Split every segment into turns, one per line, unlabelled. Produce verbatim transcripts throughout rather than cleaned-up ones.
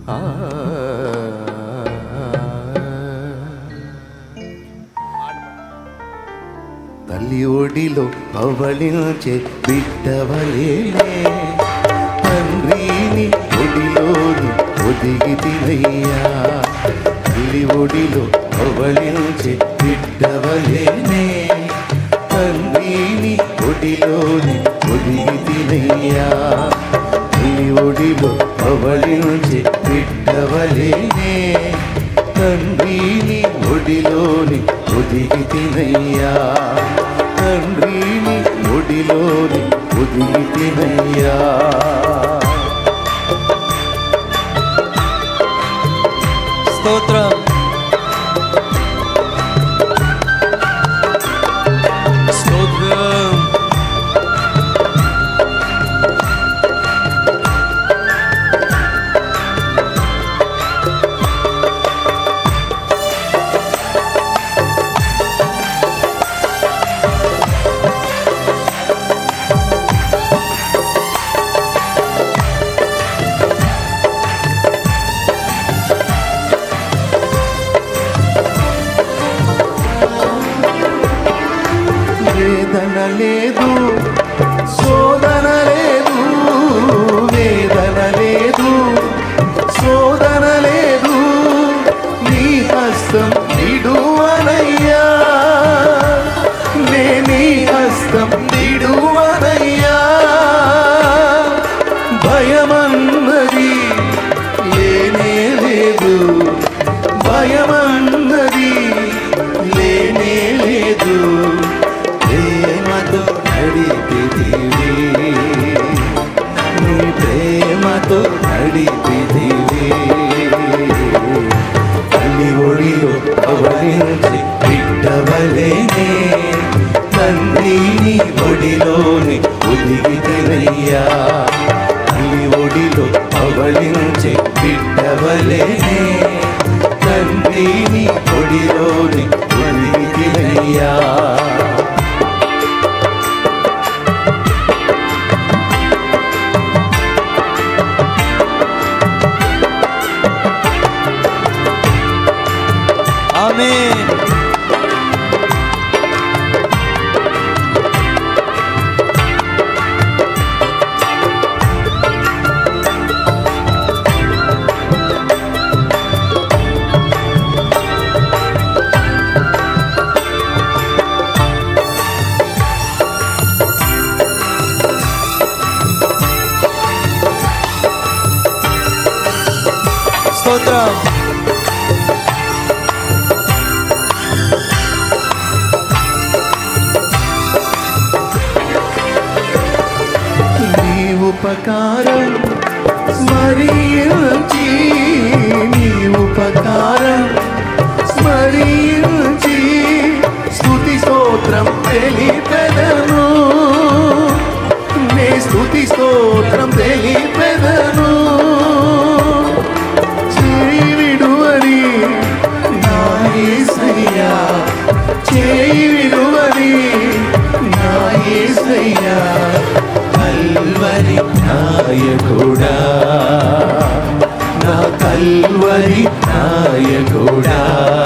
తల్లి ఒడిలో పవళించే బిడ్డవలేనే తండ్రిని ఒడిలోని ఒదిగితినయ్యా. తల్లి ఒడిలో పవళించే బిడ్డవలేనే తండ్రిని ఒడిలోని ఒదిగితినయ్యా. తల్లి ఒడిలో పవళించే బిడ్డవలేనే తండ్రిని ఒడిలోని ఒదిగితినయ్యా. తండ్రిని ఒడిలోని ఒదిగితినయ్యా.
స్తోత్రం. స్తోత్రం.
వేదన లేదు, శోధన లేదు, వేదన లేదు, శోధన లేదు, నీ హస్తం విడువనయ్యా. నే నీ హస్తం విడువనయ్యా. భయమన్నది లేనే లేదు, భయమన్నది లేనే లేదు. ప్రేమతో నడిపితివి, నీ ప్రేమతో నడిపితివి. తల్లి ఒడిలో పవళించి బిడ్డవలేనే తండ్రిని ఒడిలోని ఒదిగితినయ్యా. తల్లి ఒడిలో పవళించి బిడ్డవలేనే తండ్రిని ఒడిలోని ఒదిగితినయ్యా.
ఆమేన్. స్తోత్రం.
ఉపకారం స్మరించి, నీ ఉపకారం స్మరించి స్తుతి స్తోత్రం తెలిపెదను. నే స్తుతి స్తోత్రం తెలిపెదను. చేయి విడువని నా యేసయ్యా, చేయి విడువని నా యేసయ్యా. కల్వరి నాయకుడా, నా కల్వరి నాయకుడా.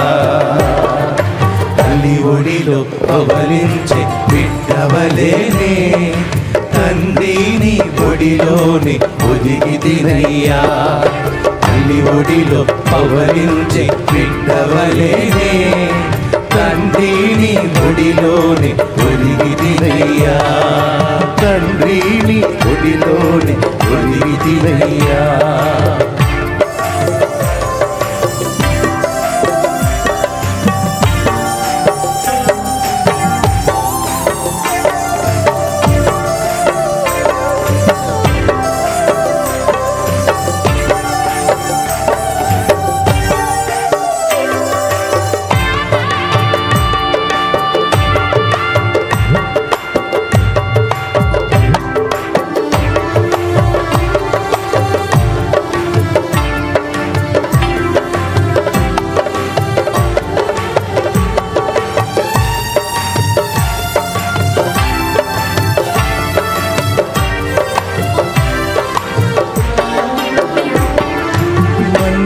తల్లి ఒడిలో పవళించే బిడ్డవలేనే తండ్రిని ఒడిలోని ఒదిగితినయ్యా. తల్లి ఒడిలో పవళించే బిడ్డవలేనే తండ్రిని ఒడిలోని ఒదిగితినయ్యా. తండ్రిని ఒడిలోని ఒదిగితినయ్యా.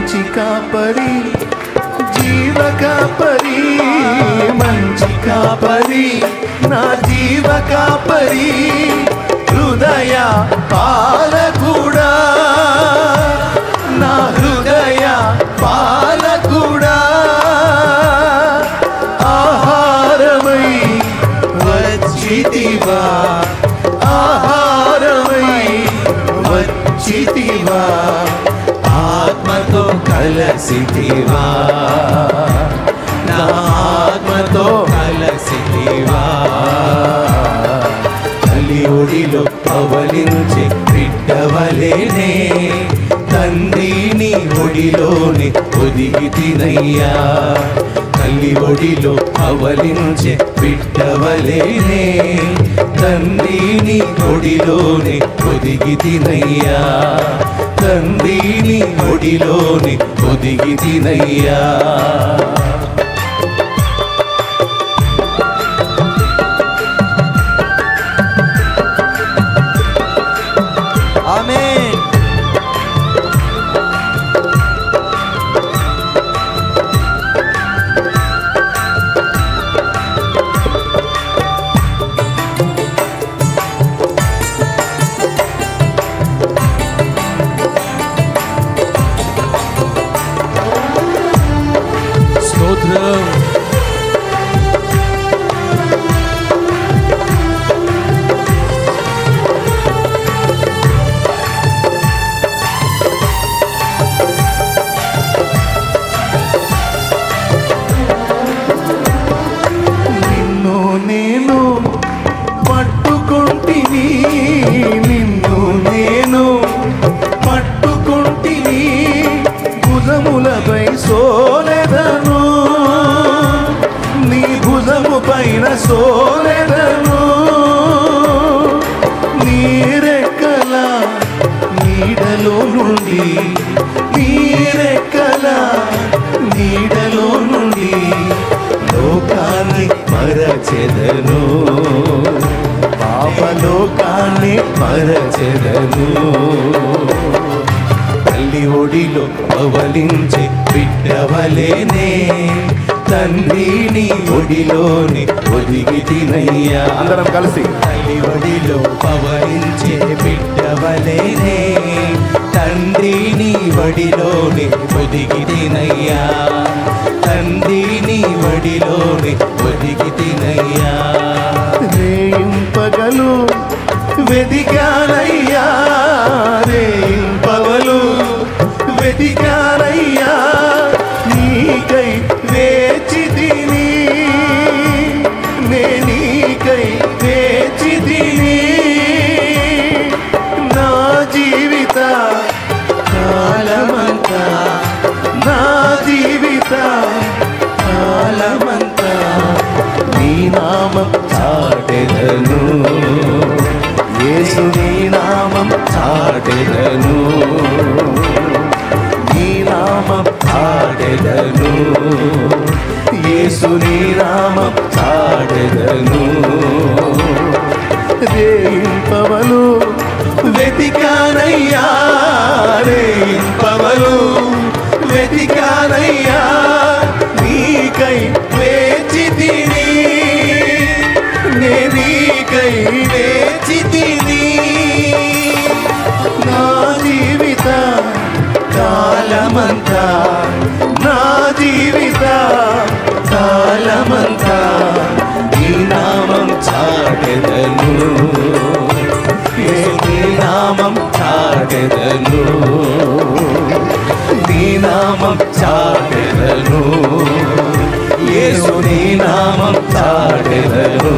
మంచి కాపరి జీవ కాపరి మంచి కాపరి నా జీవ కాపరి హృదయ పాలకుడా నా హృదయ పాలకుడా ఆహారమై వచ్చితివా ఆహారమై వచ్చితివా ఆత్మతో కలసితివా నా ఆత్మతో కలసితివా తల్లి ఒడిలో పవలించే బిడ్డవలేనే తండ్రిని ఒడిలోని ఒదిగి తినయ్యా తల్లి ఒడిలో పవలించే బిడ్డవలేనే తండ్రిని ఒడిలోని ఒదిగి తినయ్యా తండ్రిని ఒడిలోని ఒదిగి తినయ్యా
ఆమేన్. స్తోత్రం.
నిన్ను నేను పట్టుకుంటిని నిన్ను నేను పట్టుకుంటిని భుజములపై సోలెదను నీ భుజము పైన సోలెదను నీరెక్కల నీడలో నుండి నీరెక్కల నీడలో నుండి లోకాన్ని మరచెదను పాపలోకాన్ని మరచెదను తల్లి ఒడిలో పవలించే బిడ్డవలేనే తండ్రిని ఒడిలోని ఒదిగి తినయ్యా అందరం కలిసి తల్లి ఒడిలో పవలించే బిడ్డవలేనే తండ్రిని ఒడిలోని ఒదిగి తినయ్యా తండ్రిని ఒడిలోని ఒదిగి తినయ్యా రేయింపగలు వెదిగానయ్యా రేయింపగలు వెదిగానయ్యా నీకై వేచి తిని నే నీకై వేచి తిని నా జీవిత కాలమంతా నా జీవిత కాలమంతా నీ నామం చాటెదను యేసు నీ నామం చాటెదను నీ నామం చాటెదను యేసు నీ నామం చాటెదను రేయింపవలు వెతికానయ్యా రేయింపవలు వెతికానయ్యా నీకై వేచి తిని నే నీకై వేచి తిని నా జీవిత కాలమంతా నా జీవిత కాలమంతా నీ నామం చాటెదను నీ నామం చాటెదను నీ నామం చాటెదను యేసు నీ నామం చాటెదను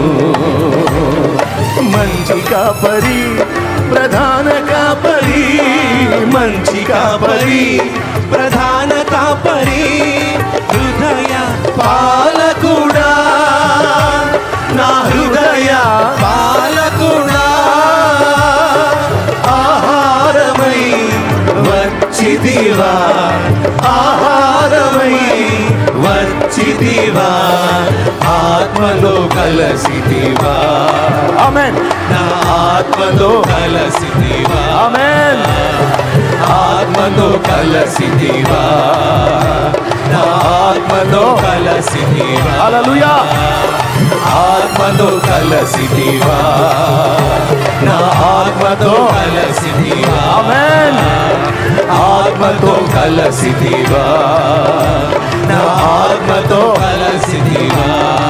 మంచి కాపరి ప్రధాన కాపరి మంచి కాపరి ప్రధాన కాపరి హృదయ పాలకుడా నా హృదయ పాలకుడా ఆహారమై వచ్చిదివా ఆహారమై వచ్చి వచ్చితివా ఆత్మలో కలసితివా
ఆమేన్
నా ఆత్మతో కలసితివా
ఆమేన్
ఆత్మతో కలసితివా నా ఆత్మతో కలసితివా
హల్లెలూయా
ఆత్మతో కలసితివా నా ఆత్మతో కలసితివా
ఆమేన్
ఆత్మతో కలసితివా నా ఆత్మతో కలసితివా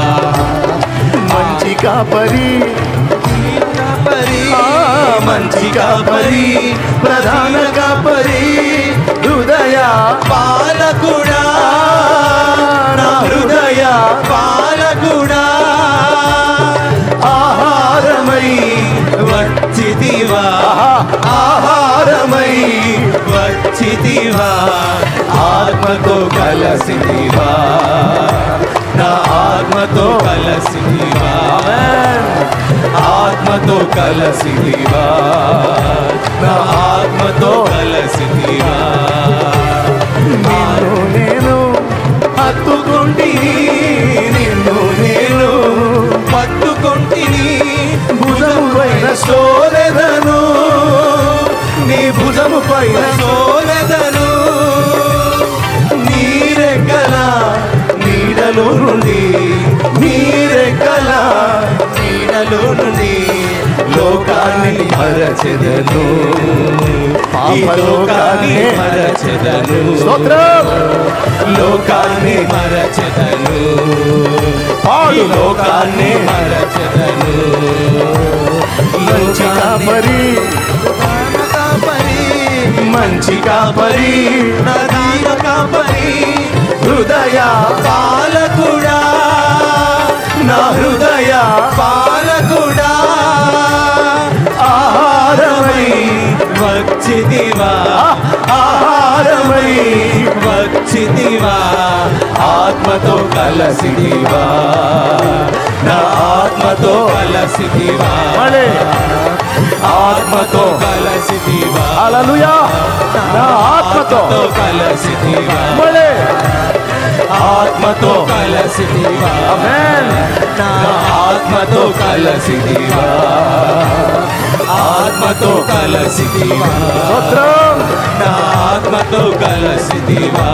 మంచి కాపరి ఆ, మంచి కాపరి ప్రధాన కాపరి హృదయ పాలకుడా నా హృదయ పాలకుడా ఆహారమై వచ్చితివా ఆహారమై వచ్చితివా ఆత్మతో కలసితివా నా ఆత్మతో కలసితివా ఆత్మతో కలసితివా నా ఆత్మతో కలసితివా నిన్ను నేను హత్తుకొంటిని నిన్ను నేను పట్టుకొంటిని భుజము పైన సోలెదను నీ భుజము పైన సోలెదను నీరెక్కల నీడలో నుండి నీరెక్కల నీడలో నుండి లోకాన్ని మరచెదను ఈ లోకాన్ని మరచెదను
స్తోత్రం
లోకాన్ని మరచెదను ఈ లోకాన్ని మరచెదను మంచి కాపరి మంచి కాపరి నదీయ కాపరి హృదయ పాలకుడా నా హృదయ పాలకుడా ఆహారమై వచ్చితివా ఆహారమై వచ్చితివా ఆత్మతో కలసితివా నా ఆత్మతో కలసితివా ఆత్మతో కలసితివా
హల్లెలూయా నా ఆత్మతో
కలసితివా
మళ్ళీ
ఆత్మతో కలసితివా
ఆమేన్
నా ఆత్మతో కలసితివా ఆత్మతో కలసితివా
స్తోత్రం
నా ఆత్మతో కలసితివా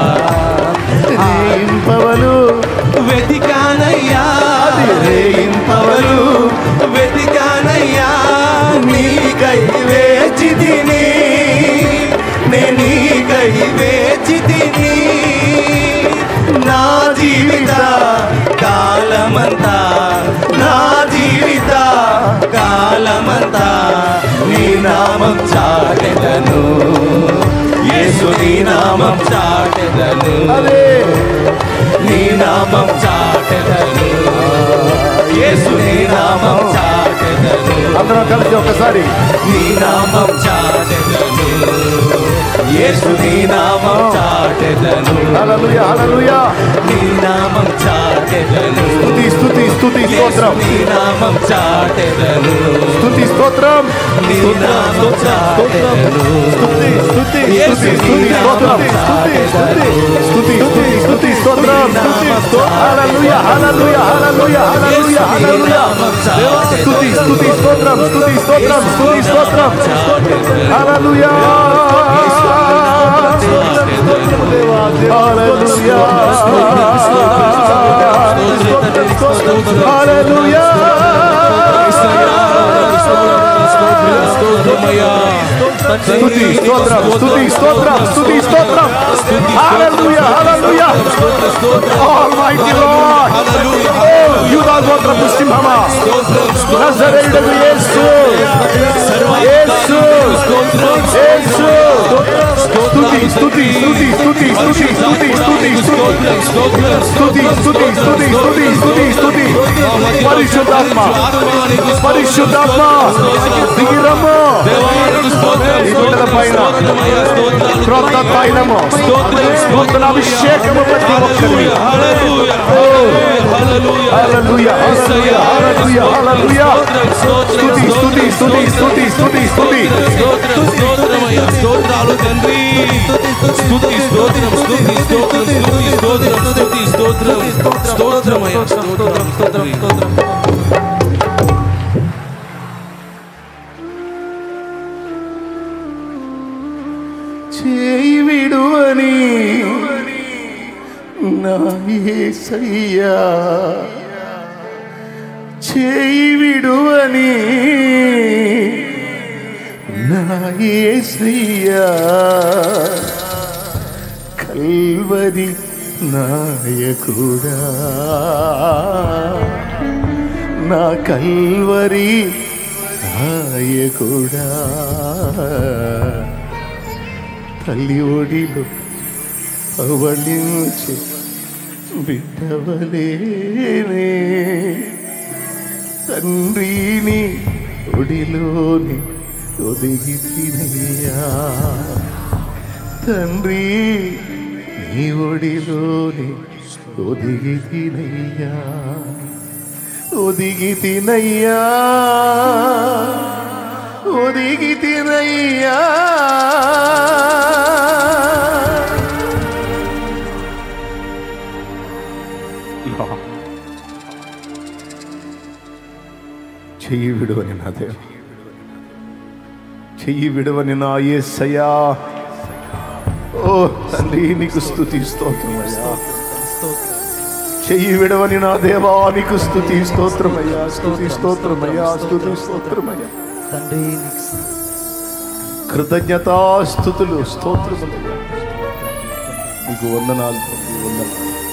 రేయింపవలు వెతికానయ్యా రేయింపవలు వెతికానయ్యా నీకై వేచితిని నే నీకై వేచితిని నా జీవిత కాలమంతా నా జీవిత కాలమంతా నీ నామం చాటెదను యేసు నీ నామం చాటెదను
అదే
నీ నామం చాటెదను యేసు నీ నామం చాటెదను
అందరం కలిసి ఒకసారి
నీ నామం చాటెదను యేసు నీ నామం చాటెదను
హల్లెలూయా హల్లెలూయా
నీ నామం చాటెదను
స్తుతి స్తుతి స్తుతి
యేసు
స్తోత్రం
నీ నామం చాటెదను
స్తుతి స్తోత్రం
నీ నామం చాటెదను
స్తుతి స్తుతి
యేసు
స్తుతి
నీ
స్తోత్రం
నామం
స్తుతి స్తుతి స్తుతి స్తుతి స్తోత్రం హల్లెలూయా హల్లెలూయా హల్లెలూయా హల్లెలూయా హల్లెలూయా స్తుతి స్తుతి స్తోత్రం స్తుతి స్తోత్రం స్తుతి స్తోత్రం హల్లెలూయా హల్లెలూయా హల్లెలూయా స్తుతి స్తోత్రం స్తుతి స్తోత్రం స్తుతి స్తోత్రం హల్లెలూయా హల్లెలూయా ఆల్మైటీ లార్డ్ యూదా గోత్రపు సింహమా నజరేయుడగు యేసు యేసు యేసు స్తుతి స్తుతి స్తుతి స్తుతి స్తుతి స్తుతి స్తుతి స్తుతి స్తుతి స్తుతి స్తుతి స్తుతి స్తుతి పరిశుద్ధాత్మ పరిశుద్ధాత్మ దిగిరమ్మ ఈ బిడ్డల పైన క్రొత్త తైలము నూతన అభిషేకము ప్రతి ఒక్కరిని హల్లెలూయా హల్లెలూయా హల్లెలూయా హల్లెలూయా స్తుతి స్తుతి స్తుతి స్తుతి స్తుతి స్తుతి
స్తోత్రాలు తండ్రి స్తుతి స్తోత్రం స్తుతి స్తోత్రం స్తుతి స్తోత్రం స్తుతి స్తోత్రం స్తోత్రమయ్యా, స్తోత్రం స్తోత్రం స్తోత్రం.
చేయి విడువని నా యేసయ్యా, చేయి విడువని నా యేసయ్యా, కల్వరి నాయకుడా, నా కల్వరి నాయకుడా, తల్లి ఒడిలో అవళించి బిడ్డవలేనే, తండ్రిని ఒడిలోని ఒదిగి తినయ్యా, తండ్రి నీ ఒడిలోని ఒదిగి తినయ్యా, ఒదిగి తినయ్యా, ఒదిగి తినయ్యా. చెయ్యి విడువని నా దేవ, చెయ్యి విడువని నా యేసయ్యా, ఓ తండ్రి నీకు స్తుతి స్తోత్రమయ్యా, చెయ్యి విడవని నా దేవా నీకు స్తుతి స్తోత్రమయ్యా, స్తుతి స్తోత్రమయ్యా, స్తుతి స్తోత్రమయ్యా తండ్రి, కృతజ్ఞతా స్తుతులు స్తోత్రములయ్యా, నీకు వందనాలు, వందనాలు.